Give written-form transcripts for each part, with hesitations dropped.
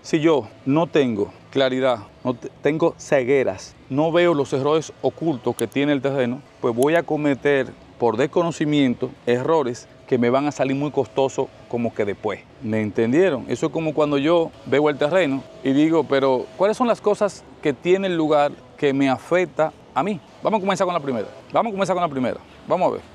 Si yo no tengo claridad, tengo cegueras, no veo los errores ocultos que tiene el terreno, pues voy a cometer por desconocimiento errores que me van a salir muy costosos como que después. ¿Me entendieron? Eso es como cuando yo veo el terreno y digo, pero ¿cuáles son las cosas que tiene el lugar que me afecta a mí? Vamos a comenzar con la primera. Vamos a ver.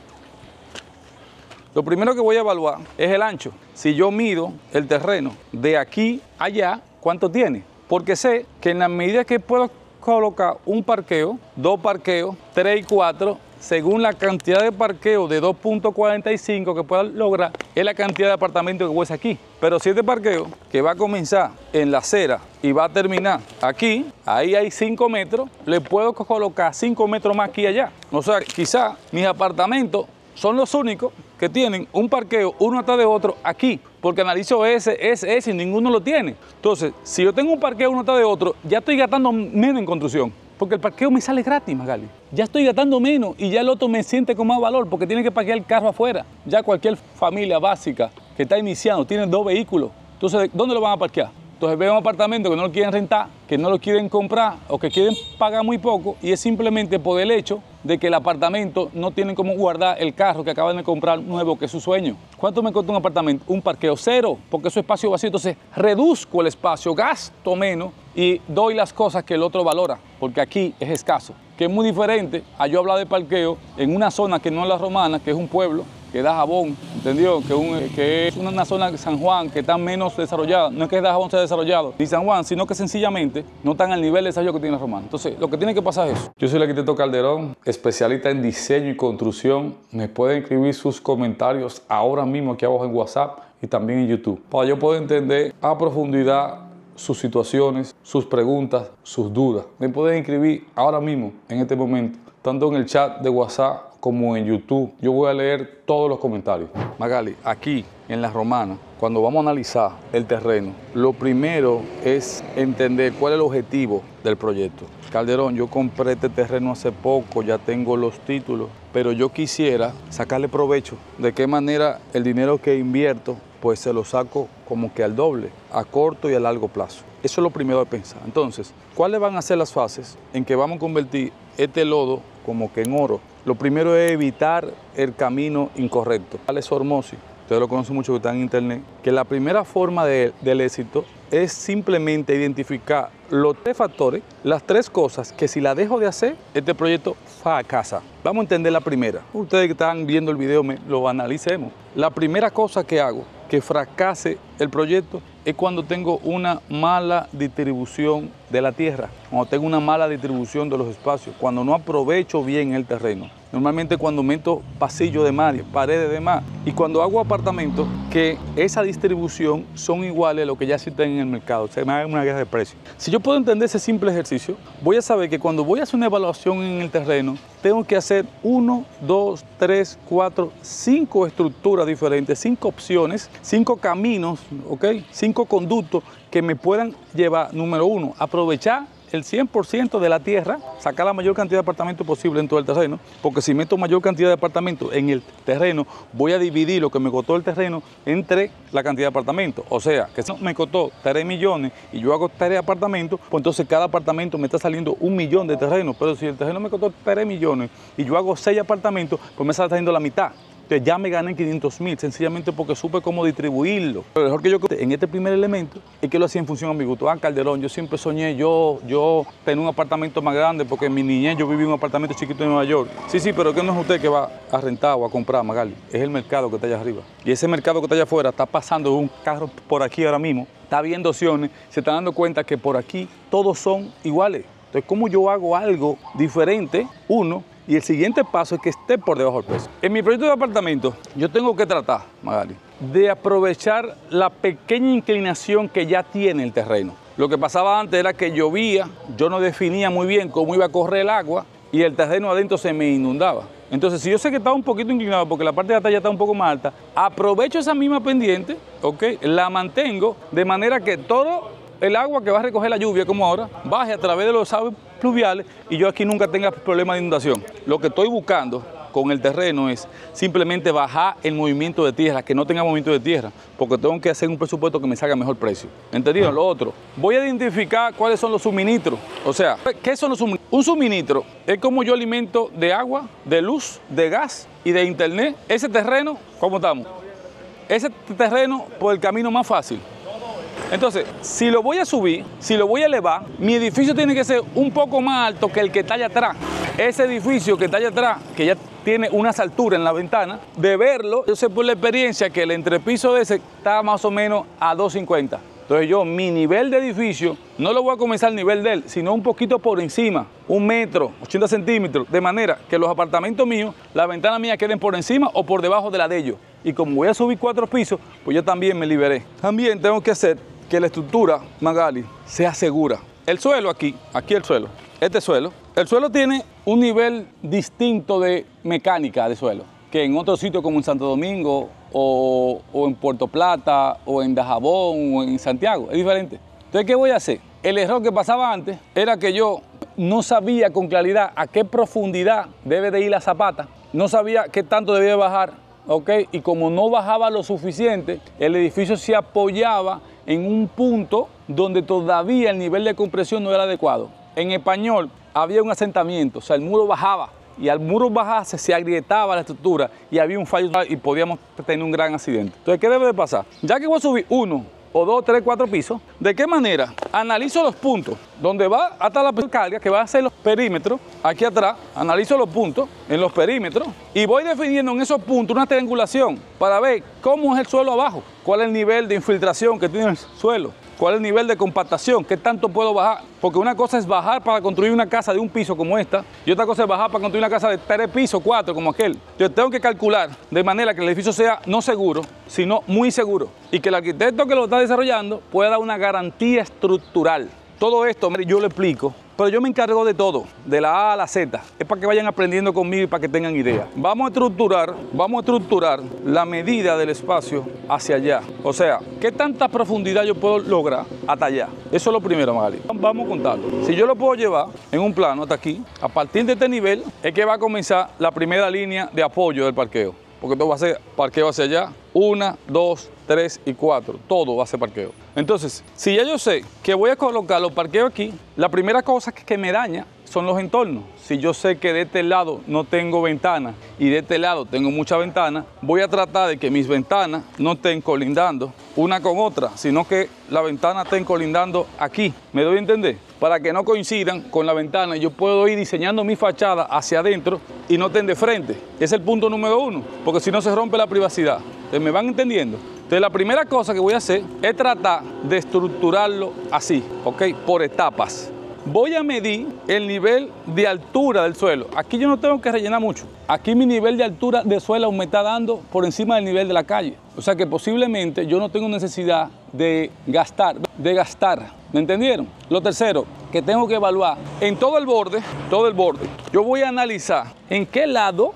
Lo primero que voy a evaluar es el ancho. Si yo mido el terreno de aquí a allá, ¿cuánto tiene? Porque sé que en la medida que puedo colocar un parqueo, 2 parqueos, 3 y 4, según la cantidad de parqueo de 2.45 que pueda lograr, es la cantidad de apartamentos que voy a hacer aquí. Pero si este parqueo, que va a comenzar en la acera y va a terminar aquí, ahí hay 5 metros, le puedo colocar 5 metros más aquí y allá. O sea, quizá mis apartamentos son los únicos que tienen un parqueo uno atrás de otro aquí, porque analizo ese y ninguno lo tiene. Entonces, si yo tengo un parqueo uno atrás de otro, ya estoy gastando menos en construcción, porque el parqueo me sale gratis, Magali. Ya estoy gastando menos y ya el otro me siente con más valor, porque tiene que parquear el carro afuera. Ya cualquier familia básica que está iniciando tiene 2 vehículos. Entonces, ¿dónde lo van a parquear? Entonces veo un apartamento que no lo quieren rentar, que no lo quieren comprar o que quieren pagar muy poco, y es simplemente por el hecho de que el apartamento no tienen cómo guardar el carro que acaban de comprar nuevo, que es su sueño. ¿Cuánto me costó un apartamento? Un parqueo, 0, porque es espacio vacío. Entonces reduzco el espacio, gasto menos y doy las cosas que el otro valora, porque aquí es escaso. Que es muy diferente a yo hablar de parqueo en una zona que no es la Romana, que es un pueblo, que da Jabón, ¿entendió? Que es una zona de San Juan que está menos desarrollada. No es que Dajabón sea desarrollado, ni San Juan, sino que sencillamente no están al nivel de desarrollo que tiene la Romana. Entonces, lo que tiene que pasar es eso. Yo soy el arquitecto Calderón, especialista en diseño y construcción. Me pueden escribir sus comentarios ahora mismo aquí abajo en WhatsApp y también en YouTube, para yo poder entender a profundidad sus situaciones, sus preguntas, sus dudas. Me pueden escribir ahora mismo, en este momento, tanto en el chat de WhatsApp como en YouTube. Yo voy a leer todos los comentarios. Magali, aquí en La Romana, cuando vamos a analizar el terreno, lo primero es entender cuál es el objetivo del proyecto. Calderón, yo compré este terreno hace poco, ya tengo los títulos, pero yo quisiera sacarle provecho. ¿De qué manera el dinero que invierto, pues se lo saco como que al doble, a corto y a largo plazo? Eso es lo primero de pensar. Entonces, ¿cuáles van a ser las fases en que vamos a convertir este lodo como que en oro? Lo primero es evitar el camino incorrecto. Alex Hormozzi, ustedes lo conocen mucho que está en internet, que la primera forma del éxito es simplemente identificar los 3 factores, las 3 cosas que si la dejo de hacer, este proyecto fracasa. Vamos a entender la primera. Ustedes que están viendo el video, lo analicemos. La primera cosa que hago que fracase el proyecto es cuando tengo una mala distribución de la tierra, cuando tengo una mala distribución de los espacios, cuando no aprovecho bien el terreno. Normalmente cuando meto pasillos de más, paredes de más, y cuando hago apartamentos que esa distribución son iguales a lo que ya existen en el mercado, se me haga una guerra de precios. Si yo puedo entender ese simple ejercicio, voy a saber que cuando voy a hacer una evaluación en el terreno, tengo que hacer 1, 2, 3, 4, 5 estructuras diferentes, 5 opciones, 5 caminos, ¿ok? 5 conductos que me puedan llevar, número 1, aprovechar el 100% de la tierra, sacar la mayor cantidad de apartamentos posible en todo el terreno, porque si meto mayor cantidad de apartamentos en el terreno, voy a dividir lo que me costó el terreno entre la cantidad de apartamentos. O sea, que si me costó 3 millones y yo hago 3 apartamentos, pues entonces cada apartamento me está saliendo 1 millón de terreno. Pero si el terreno me costó 3 millones y yo hago 6 apartamentos, pues me está saliendo la mitad. Entonces ya me gané 500.000, sencillamente porque supe cómo distribuirlo. Lo mejor que yo en este primer elemento es que lo hacía en función a mi gusto. Calderón, yo siempre soñé yo tener un apartamento más grande, porque en mi niñez yo viví en un apartamento chiquito en Nueva York. Sí, pero que no es usted que va a rentar o a comprar, Magali. Es el mercado que está allá arriba. Y ese mercado que está allá afuera está pasando un carro por aquí ahora mismo, está viendo opciones, se está dando cuenta que por aquí todos son iguales. Entonces, ¿cómo yo hago algo diferente? Uno. Y el siguiente paso es que esté por debajo del precio. En mi proyecto de apartamento, yo tengo que tratar, Magali, de aprovechar la pequeña inclinación que ya tiene el terreno. Lo que pasaba antes era que llovía, yo no definía muy bien cómo iba a correr el agua y el terreno adentro se me inundaba. Entonces, si yo sé que estaba un poquito inclinado porque la parte de atrás ya está un poco más alta, aprovecho esa misma pendiente, ¿ok? La mantengo de manera que todo el agua que va a recoger la lluvia, como ahora, baje a través de los desagües pluviales y yo aquí nunca tenga problema de inundación. Lo que estoy buscando con el terreno es simplemente bajar el movimiento de tierra, que no tenga movimiento de tierra, porque tengo que hacer un presupuesto que me salga mejor precio. ¿Entendieron? Lo otro, voy a identificar cuáles son los suministros. O sea, ¿qué son los suministros? Un suministro es como yo alimento de agua, de luz, de gas y de internet. Ese terreno, ¿cómo estamos? Ese terreno por el camino más fácil. Entonces, si lo voy a subir, si lo voy a elevar, mi edificio tiene que ser un poco más alto que el que está allá atrás. Ese edificio que está allá atrás, que ya tiene unas alturas en la ventana, de verlo, yo sé por la experiencia que el entrepiso de ese está más o menos a 2.50. Entonces yo, mi nivel de edificio, no lo voy a comenzar al nivel de él, sino un poquito por encima, 1 metro, 80 centímetros, de manera que los apartamentos míos, las ventanas mías queden por encima o por debajo de la de ellos. Y como voy a subir 4 pisos, pues yo también me liberé. También tengo que hacer que la estructura, Magali, sea segura. El suelo aquí el suelo, el suelo tiene un nivel distinto de mecánica de suelo, que en otros sitios como en Santo Domingo o en Puerto Plata o en Dajabón o en Santiago, es diferente. Entonces, ¿qué voy a hacer? El error que pasaba antes era que yo no sabía con claridad a qué profundidad debe de ir la zapata, no sabía qué tanto debía bajar, ¿ok? Y como no bajaba lo suficiente, el edificio se apoyaba en un punto donde todavía el nivel de compresión no era adecuado. En español, había un asentamiento, o sea, el muro bajaba, y al muro bajarse se agrietaba la estructura y había un fallo y podíamos tener un gran accidente. Entonces, ¿qué debe de pasar? Ya que voy a subir 1 o 2, 3, 4 pisos, ¿de qué manera? Analizo los puntos donde va hasta la carga, que va a ser los perímetros, aquí atrás, analizo los puntos en los perímetros y voy definiendo en esos puntos una triangulación para ver cómo es el suelo abajo, cuál es el nivel de infiltración que tiene el suelo, cuál es el nivel de compactación, qué tanto puedo bajar, porque una cosa es bajar para construir una casa de 1 piso como esta y otra cosa es bajar para construir una casa de 3 pisos, 4 como aquel. Yo tengo que calcular de manera que el edificio sea no seguro, sino muy seguro y que el arquitecto que lo está desarrollando pueda dar una garantía estructural. Todo esto yo lo explico, pero yo me encargo de todo, de la A a la Z. Es para que vayan aprendiendo conmigo y para que tengan idea. Vamos a estructurar la medida del espacio hacia allá. O sea, ¿qué tanta profundidad yo puedo lograr hasta allá? Eso es lo primero, Magali. Vamos a contarlo. Si yo lo puedo llevar en un plano hasta aquí, a partir de este nivel es que va a comenzar la primera línea de apoyo del parqueo. Porque todo va a ser parqueo hacia allá. 1, 2, 3 y 4. Todo va a ser parqueo. Entonces, si ya yo sé que voy a colocar los parqueos aquí, la primera cosa que me daña son los entornos. Si yo sé que de este lado no tengo ventana y de este lado tengo muchas ventanas, voy a tratar de que mis ventanas no estén colindando una con otra, sino que la ventana estén colindando aquí. ¿Me doy a entender? Para que no coincidan con la ventana, yo puedo ir diseñando mi fachada hacia adentro y no estén de frente. Ese es el punto número 1, porque si no se rompe la privacidad. ¿Me van entendiendo? Entonces, la primera cosa que voy a hacer es tratar de estructurarlo así, ¿ok? Por etapas. Voy a medir el nivel de altura del suelo. Aquí yo no tengo que rellenar mucho. Aquí mi nivel de altura de suelo me está dando por encima del nivel de la calle. O sea que posiblemente yo no tengo necesidad de gastar. ¿Me entendieron? Lo tercero, que tengo que evaluar en todo el borde, yo voy a analizar en qué lado.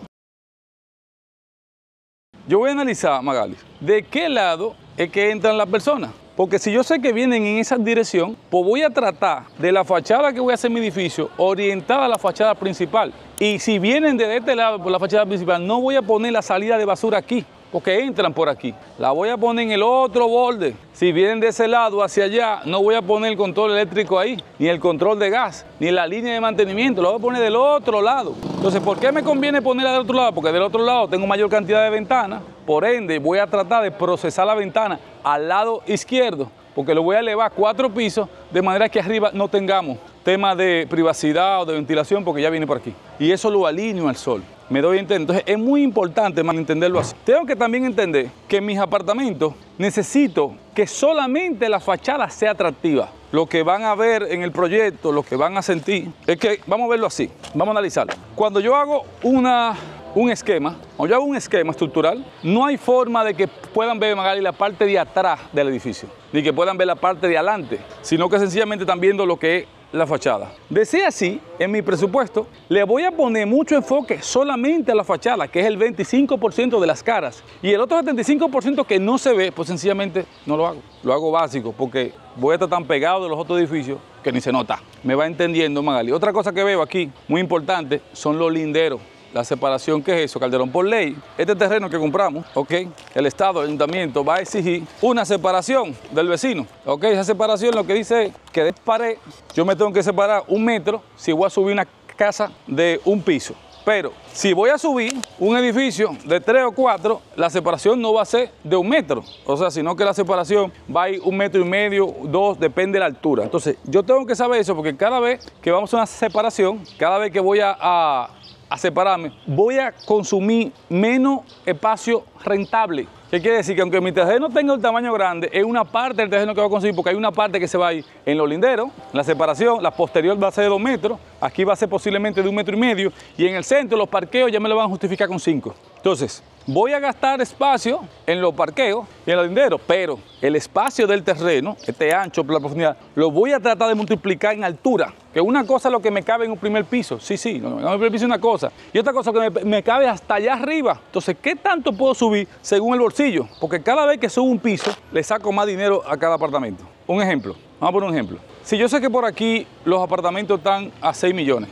Yo voy a analizar, Magali, de qué lado es que entran las personas. Porque si yo sé que vienen en esa dirección, pues voy a tratar de la fachada que voy a hacer en mi edificio, orientada a la fachada principal. Y si vienen de este lado, por la fachada principal, no voy a poner la salida de basura aquí, porque entran por aquí. La voy a poner en el otro borde. Si vienen de ese lado hacia allá, no voy a poner el control eléctrico ahí, ni el control de gas, ni la línea de mantenimiento. Lo voy a poner del otro lado. Entonces, ¿por qué me conviene ponerla del otro lado? Porque del otro lado tengo mayor cantidad de ventanas. Por ende, voy a tratar de procesar la ventana al lado izquierdo, porque lo voy a elevar 4 pisos, de manera que arriba no tengamos tema de privacidad o de ventilación, porque ya viene por aquí. Y eso lo alineo al sol. Me doy a entender. Entonces, es muy importante entenderlo así. Tengo que también entender que en mis apartamentos necesito que solamente la fachada sea atractiva. Lo que van a ver en el proyecto, lo que van a sentir, es que, vamos a verlo así, vamos a analizarlo. Cuando yo hago un esquema estructural, no hay forma de que puedan ver, Magali, la parte de atrás del edificio, ni que puedan ver la parte de adelante, sino que sencillamente están viendo lo que es la fachada. De ser así, en mi presupuesto, le voy a poner mucho enfoque solamente a la fachada, que es el 25% de las caras. Y el otro 75% que no se ve, pues sencillamente no lo hago. Lo hago básico, porque voy a estar tan pegado de los otros edificios que ni se nota. Me va entendiendo, Magali. Otra cosa que veo aquí, muy importante, son los linderos. La separación, ¿qué es eso, Calderón? Por ley, este terreno que compramos, ¿ok? El Estado, el Ayuntamiento va a exigir una separación del vecino, ¿ok? Esa separación lo que dice es que de pared yo me tengo que separar 1 metro si voy a subir una casa de 1 piso. Pero si voy a subir un edificio de 3 o 4, la separación no va a ser de 1 metro. O sea, sino que la separación va a ir 1,5 metros, 2, depende de la altura. Entonces, yo tengo que saber eso porque cada vez que vamos a una separación, cada vez que voy a separarme, voy a consumir menos espacio rentable. ¿Qué quiere decir? Que aunque mi terreno tenga un tamaño grande, es una parte del terreno que voy a conseguir, porque hay una parte que se va a ir en los linderos, la separación, la posterior va a ser de 2 metros, aquí va a ser posiblemente de 1,5 metros, y en el centro los parqueos ya me lo van a justificar con 5. Entonces, voy a gastar espacio en los parqueos y en los linderos, pero el espacio del terreno, este ancho, la profundidad, lo voy a tratar de multiplicar en altura. Que una cosa es lo que me cabe en un primer piso, sí, en un primer piso es una cosa, y otra cosa que me cabe hasta allá arriba. Entonces, ¿qué tanto puedo subir según el bolsillo? Porque cada vez que subo un piso, le saco más dinero a cada apartamento. Un ejemplo, vamos a poner un ejemplo. Si yo sé que por aquí los apartamentos están a 6 millones,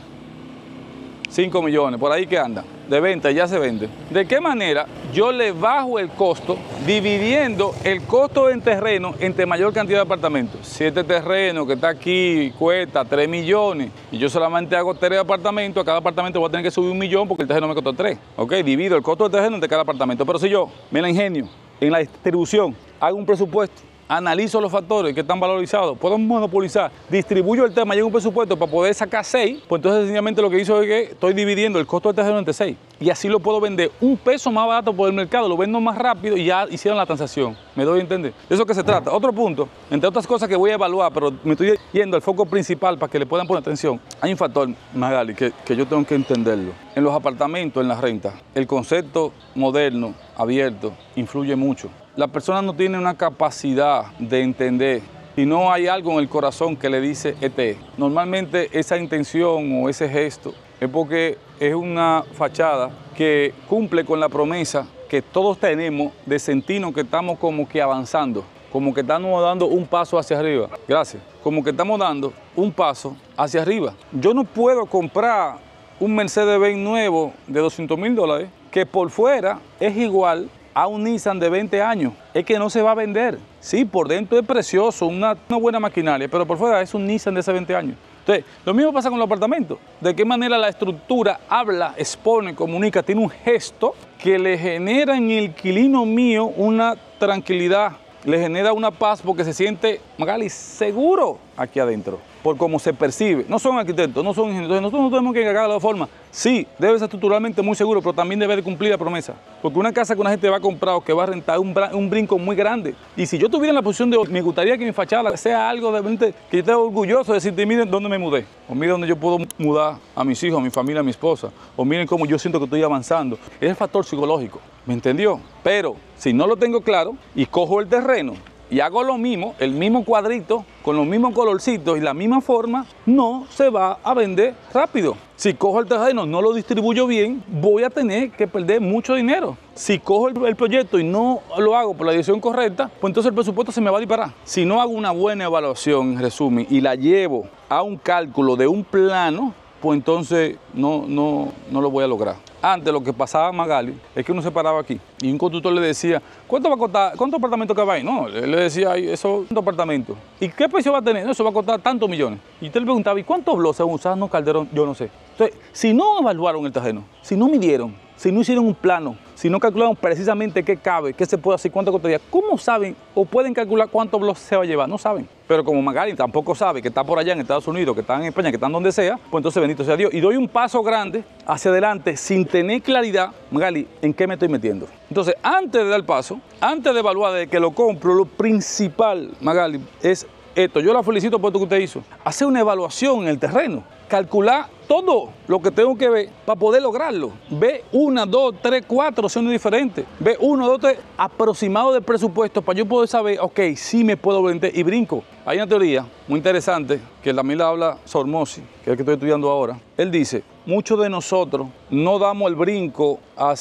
5 millones, por ahí que andan, de venta, ya se venden. ¿De qué manera yo le bajo el costo dividiendo el costo del terreno entre mayor cantidad de apartamentos? Si este terreno que está aquí cuesta 3 millones y yo solamente hago 3 apartamentos, a cada apartamento voy a tener que subir 1 millón porque el terreno me costó 3. ¿Ok? Divido el costo del terreno entre cada apartamento. Pero si yo me la ingenio en la distribución, hago un presupuesto, analizo los factores que están valorizados, puedo monopolizar, distribuyo el tema, llego a un presupuesto para poder sacar 6, pues entonces sencillamente lo que hizo es que estoy dividiendo el costo del terreno entre 6 y así lo puedo vender 1 peso más barato por el mercado, lo vendo más rápido y ya hicieron la transacción. ¿Me doy a entender? De eso que se trata. Otro punto, entre otras cosas que voy a evaluar, pero me estoy yendo al foco principal para que le puedan poner atención. Hay un factor, Magali, que yo tengo que entenderlo. En los apartamentos, en la renta, el concepto moderno, abierto, influye mucho. La persona no tiene una capacidad de entender si no hay algo en el corazón que le dice ET. Normalmente esa intención o ese gesto es porque es una fachada que cumple con la promesa que todos tenemos de sentirnos que estamos como que avanzando, como que estamos dando un paso hacia arriba. Gracias. Como que estamos dando un paso hacia arriba. Yo no puedo comprar un Mercedes-Benz nuevo de $200,000 que por fuera es igual a un Nissan de 20 años. Es que no se va a vender. Sí, por dentro es precioso, una buena maquinaria, pero por fuera es un Nissan de hace 20 años. Entonces, lo mismo pasa con los apartamentos. De qué manera la estructura habla, expone, comunica, tiene un gesto que le genera en el inquilino mío una tranquilidad, le genera una paz porque se siente, Magali, seguro aquí adentro, por cómo se percibe. No son arquitectos, no son ingenieros, nosotros no tenemos que encargar de la forma. Sí, debe ser estructuralmente muy seguro, pero también debe de cumplir la promesa. Porque una casa que una gente va a comprar o que va a rentar es un brinco muy grande. Y si yo estuviera en la posición de, me gustaría que mi fachada sea algo de repente que yo esté orgulloso de decirte, miren dónde me mudé, o miren dónde yo puedo mudar a mis hijos, a mi familia, a mi esposa, o miren cómo yo siento que estoy avanzando. Es el factor psicológico, ¿me entendió? Pero si no lo tengo claro y cojo el terreno y hago lo mismo, el mismo cuadrito, con los mismos colorcitos y la misma forma, no se va a vender rápido. Si cojo el terreno, no lo distribuyo bien, voy a tener que perder mucho dinero. Si cojo el proyecto y no lo hago por la dirección correcta, pues entonces el presupuesto se me va a disparar. Si no hago una buena evaluación, en resumen, y la llevo a un cálculo de un plano, pues entonces no lo voy a lograr. Antes lo que pasaba, Magali, es que uno se paraba aquí y un constructor le decía, ¿cuánto va a costar? ¿Cuántos apartamentos que va ahí? No, él le decía, ay, eso, ¿cuántos apartamentos? ¿Y qué precio va a tener? No, eso va a costar tantos millones. Y usted le preguntaba, ¿y cuántos bloques se van a usar? No, Calderón, yo no sé. Entonces, si no evaluaron el terreno, si no midieron, si no hicieron un plano, si no calcularon precisamente qué cabe, qué se puede hacer, cuánto costaría, ¿cómo saben o pueden calcular cuántos bloques se va a llevar? No saben. Pero como Magali tampoco sabe que está por allá en Estados Unidos, que está en España, que está en donde sea, pues entonces bendito sea Dios. Y doy un paso grande hacia adelante sin tener claridad, Magali, en qué me estoy metiendo. Entonces, antes de dar el paso, antes de evaluar de que lo compro, lo principal, Magali, es esto. Yo la felicito por esto que usted hizo. Hacer una evaluación en el terreno. Calcular todo lo que tengo que ver para poder lograrlo. Ve 1, 2, 3, 4 opciones diferentes. Ve 1, 2, 3 aproximado de presupuesto para yo poder saber, ok, sí me puedo vender y brinco. Hay una teoría muy interesante que también la habla Sormosi, que es el que estoy estudiando ahora. Él dice, muchos de nosotros no damos el brinco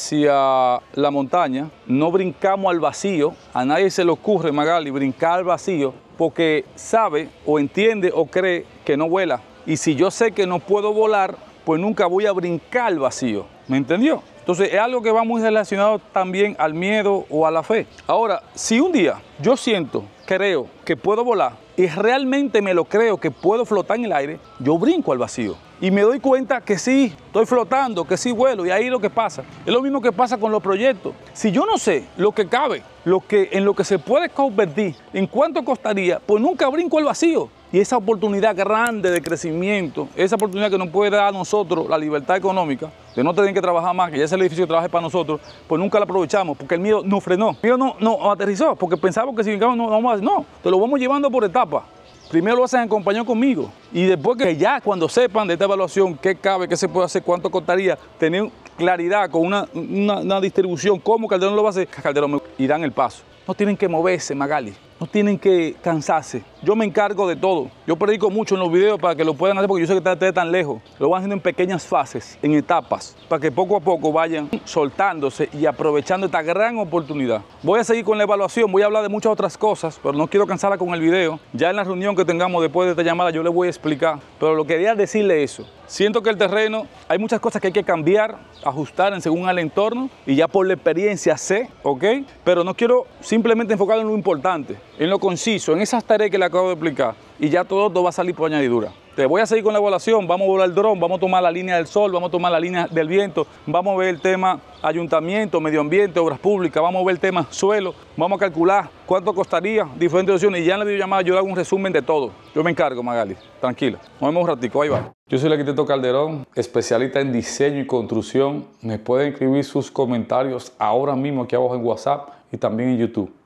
hacia la montaña, no brincamos al vacío. A nadie se le ocurre, Magali, brincar al vacío porque sabe o entiende o cree que no vuela. Y si yo sé que no puedo volar, pues nunca voy a brincar al vacío. ¿Me entendió? Entonces es algo que va muy relacionado también al miedo o a la fe. Ahora, si un día yo siento, creo que puedo volar y realmente me lo creo que puedo flotar en el aire, yo brinco al vacío. Y me doy cuenta que sí, estoy flotando, que sí vuelo, y ahí es lo que pasa. Es lo mismo que pasa con los proyectos. Si yo no sé lo que cabe, en lo que se puede convertir, en cuánto costaría, pues nunca brinco al vacío. Y esa oportunidad grande de crecimiento, esa oportunidad que nos puede dar a nosotros la libertad económica, de no tener que trabajar más, que ya ese edificio trabaje para nosotros, pues nunca lo aprovechamos, porque el miedo nos frenó. El miedo no aterrizó, porque pensamos que si vengamos no vamos a hacer. No, te lo vamos llevando por etapas. Primero lo hacen en compañía conmigo y después que ya cuando sepan de esta evaluación qué cabe, qué se puede hacer, cuánto costaría, tener claridad con una distribución, cómo Calderón lo va a hacer, Calderón y dan el paso. No tienen que moverse, Magali, no tienen que cansarse. Yo me encargo de todo. Yo predico mucho en los videos para que lo puedan hacer porque yo sé que ustedes tan lejos. Lo van haciendo en pequeñas fases, en etapas, para que poco a poco vayan soltándose y aprovechando esta gran oportunidad. Voy a seguir con la evaluación, voy a hablar de muchas otras cosas, pero no quiero cansarla con el video. Ya en la reunión que tengamos después de esta llamada yo les voy a explicar, pero lo que quería decirle eso. Siento que el terreno, hay muchas cosas que hay que cambiar, ajustar según el entorno y ya por la experiencia sé, ¿ok? Pero no quiero simplemente enfocar en lo importante, en lo conciso, en esas tareas que le acabo de explicar y ya todo va a salir por añadidura. Te voy a seguir con la evaluación, vamos a volar el dron, vamos a tomar la línea del sol, vamos a tomar la línea del viento, vamos a ver el tema ayuntamiento, medio ambiente, obras públicas, vamos a ver el tema suelo, vamos a calcular cuánto costaría, diferentes opciones y ya en la videollamada yo hago un resumen de todo. Yo me encargo, Magali, tranquila. Nos vemos un ratico, ahí va. Yo soy el arquitecto Calderón, especialista en diseño y construcción. Me pueden escribir sus comentarios ahora mismo aquí abajo en WhatsApp y también en YouTube.